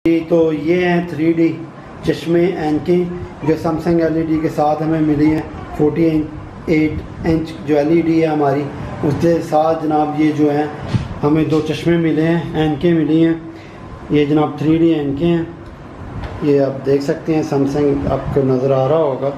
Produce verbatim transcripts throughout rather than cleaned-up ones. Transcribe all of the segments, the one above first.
तो ये हैं थ्री डी चश्मे एन के जो सैमसंग एल ई डी के साथ हमें मिली हैं। फोर्टी एट इंच जो एल ई डी है हमारी, उसके साथ जनाब ये जो हैं हमें दो चश्मे मिले हैं, एन के मिली हैं। ये जनाब थ्री डी एन के हैं, ये आप देख सकते हैं, सैमसंग आपको नज़र आ रहा होगा।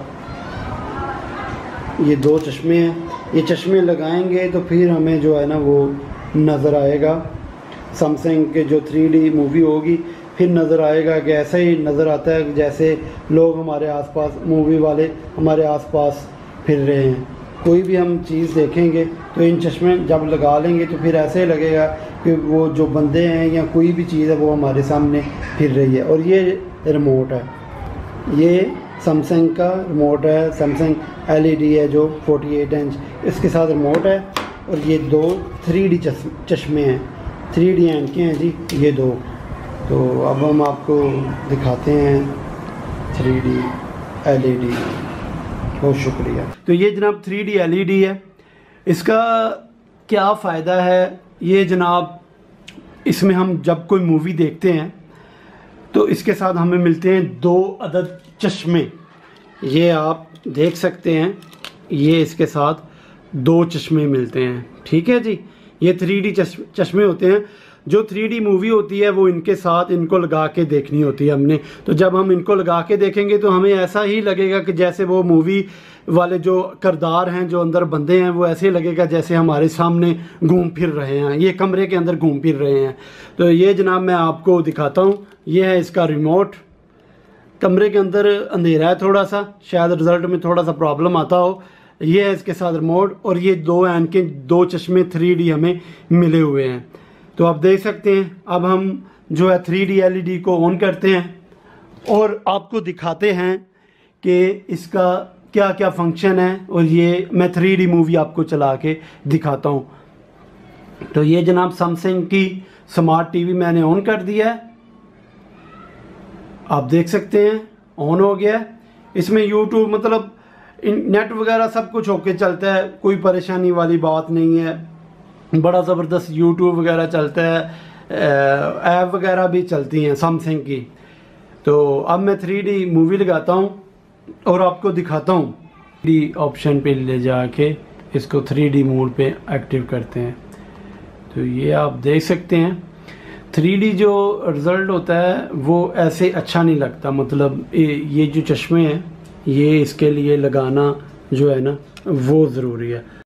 ये दो चश्मे हैं, ये चश्मे लगाएंगे तो फिर हमें जो है ना वो नज़र आएगा सैमसंग के जो थ्री डी मूवी होगी, फिर नज़र आएगा कि ऐसा ही नज़र आता है जैसे लोग हमारे आसपास, मूवी वाले हमारे आसपास फिर रहे हैं। कोई भी हम चीज़ देखेंगे तो इन चश्मे जब लगा लेंगे तो फिर ऐसे ही लगेगा कि वो जो बंदे हैं या कोई भी चीज़ है वो हमारे सामने फिर रही है। और ये रिमोट है, ये सैमसंग का रिमोट है, सैमसंग एल ई डी है जो फोर्टी एट इंच, इसके साथ रिमोट है। और ये दो थ्री डी चश्मे हैं, थ्री डी एन के हैं जी ये दो। तो अब हम आपको दिखाते हैं three D L E D. बहुत शुक्रिया। तो ये जनाब three D L E D है, इसका क्या फ़ायदा है ये जनाब, इसमें हम जब कोई मूवी देखते हैं तो इसके साथ हमें मिलते हैं दो अदद चश्मे। ये आप देख सकते हैं, ये इसके साथ दो चश्मे मिलते हैं, ठीक है जी। ये थ्री डी चश्मे होते हैं, जो थ्री डी मूवी होती है वो इनके साथ इनको लगा के देखनी होती है हमने। तो जब हम इनको लगा के देखेंगे तो हमें ऐसा ही लगेगा कि जैसे वो मूवी वाले जो किरदार हैं, जो अंदर बंदे हैं, वो ऐसे ही लगेगा जैसे हमारे सामने घूम फिर रहे हैं, ये कमरे के अंदर घूम फिर रहे हैं। तो ये जनाब मैं आपको दिखाता हूँ, ये है इसका रिमोट। कमरे के अंदर अंधेरा है थोड़ा सा, शायद रिज़ल्ट में थोड़ा सा प्रॉब्लम आता हो। ये है इसके साथ रिमोट, और ये दो एन के दो चश्मे थ्री डी हमें मिले हुए हैं। तो आप देख सकते हैं, अब हम जो है three D L E D को ऑन करते हैं और आपको दिखाते हैं कि इसका क्या क्या फंक्शन है। और ये मैं थ्री डी मूवी आपको चला के दिखाता हूँ। तो ये जनाब सैमसंग की स्मार्ट टीवी मैंने ऑन कर दिया है, आप देख सकते हैं ऑन हो गया है। इसमें यूट्यूब मतलब नेट वगैरह सब कुछ होके चलता है, कोई परेशानी वाली बात नहीं है। बड़ा ज़बरदस्त यूट्यूब वगैरह चलता है, ऐप वगैरह भी चलती हैं सैमसंग की। तो अब मैं थ्री डी मूवी लगाता हूँ और आपको दिखाता हूँ। थ्री डी ऑप्शन पे ले जाके इसको थ्री डी मोड पे एक्टिव करते हैं। तो ये आप देख सकते हैं थ्री डी जो रिज़ल्ट होता है वो ऐसे अच्छा नहीं लगता। मतलब ये जो चश्मे हैं ये इसके लिए लगाना जो है ना वो ज़रूरी है।